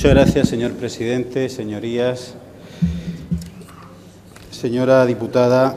Muchas gracias, señor presidente, señorías. Señora diputada,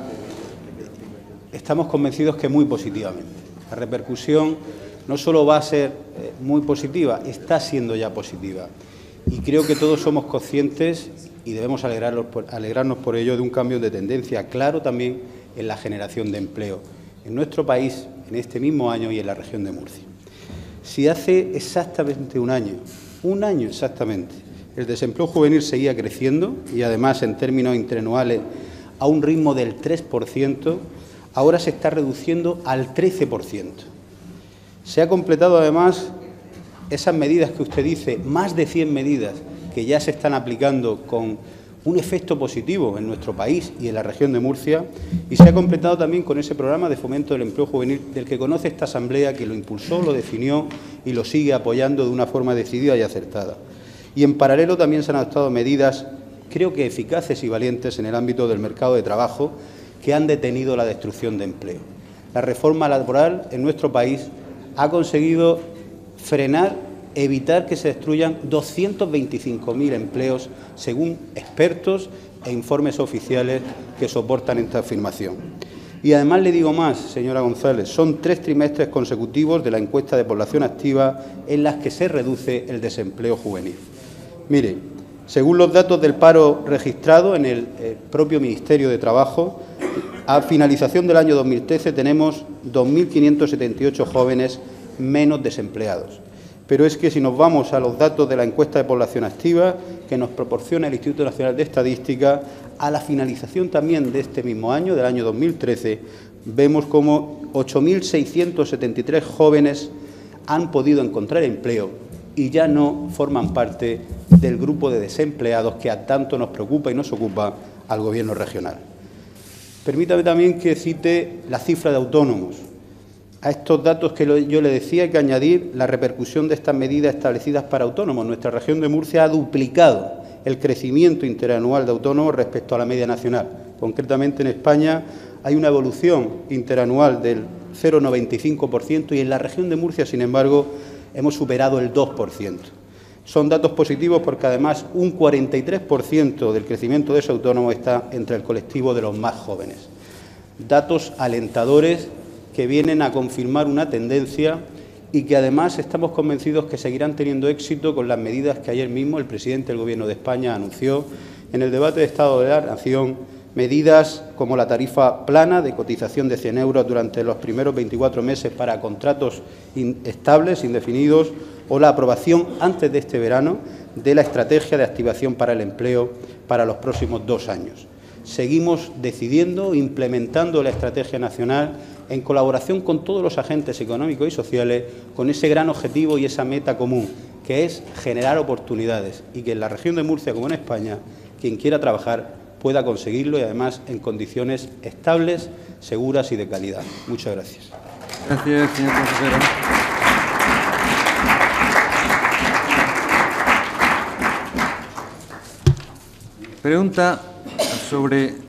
estamos convencidos que muy positivamente. La repercusión no solo va a ser muy positiva, está siendo ya positiva. Y creo que todos somos conscientes y debemos alegrarnos por ello de un cambio de tendencia claro también en la generación de empleo en nuestro país, en este mismo año y en la región de Murcia. Si hace exactamente un año exactamente, el desempleo juvenil seguía creciendo y además en términos interanuales a un ritmo del 3%, ahora se está reduciendo al 13%. Se ha completado además esas medidas que usted dice, más de 100 medidas que ya se están aplicando con un efecto positivo en nuestro país y en la región de Murcia, y se ha completado también con ese programa de fomento del empleo juvenil del que conoce esta Asamblea, que lo impulsó, lo definió y lo sigue apoyando de una forma decidida y acertada. Y en paralelo también se han adoptado medidas, creo que eficaces y valientes en el ámbito del mercado de trabajo, que han detenido la destrucción de empleo. La reforma laboral en nuestro país ha conseguido frenar, evitar que se destruyan 225.000 empleos, según expertos e informes oficiales que soportan esta afirmación. Y además le digo más, señora González, son 3 trimestres consecutivos de la encuesta de población activa en las que se reduce el desempleo juvenil. Mire, según los datos del paro registrado en el propio Ministerio de Trabajo, a finalización del año 2013 tenemos 2.578 jóvenes menos desempleados. Pero es que si nos vamos a los datos de la encuesta de población activa que nos proporciona el Instituto Nacional de Estadística, a la finalización también de este mismo año, del año 2013, vemos como 8.673 jóvenes han podido encontrar empleo y ya no forman parte del grupo de desempleados que a tanto nos preocupa y nos ocupa al Gobierno regional. Permítame también que cite la cifra de autónomos. A estos datos que yo le decía hay que añadir la repercusión de estas medidas establecidas para autónomos. Nuestra región de Murcia ha duplicado el crecimiento interanual de autónomos respecto a la media nacional. Concretamente en España hay una evolución interanual del 0,95% y en la región de Murcia, sin embargo, hemos superado el 2%. Son datos positivos porque además un 43% del crecimiento de ese autónomo está entre el colectivo de los más jóvenes. Datos alentadores que vienen a confirmar una tendencia y que además estamos convencidos que seguirán teniendo éxito con las medidas que ayer mismo el presidente del Gobierno de España anunció en el debate de Estado de la Nación, medidas como la tarifa plana de cotización de 100 euros durante los primeros 24 meses para contratos estables, indefinidos, o la aprobación antes de este verano de la estrategia de activación para el empleo para los próximos 2 años. Seguimos decidiendo, implementando la estrategia nacional en colaboración con todos los agentes económicos y sociales, con ese gran objetivo y esa meta común, que es generar oportunidades y que en la región de Murcia, como en España, quien quiera trabajar pueda conseguirlo y además en condiciones estables, seguras y de calidad. Muchas gracias. Gracias, señor consejero. Pregunta sobre